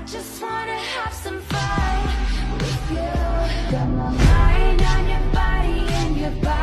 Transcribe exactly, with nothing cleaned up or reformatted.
just wanna have some fun with you. Got my mind on your body and your body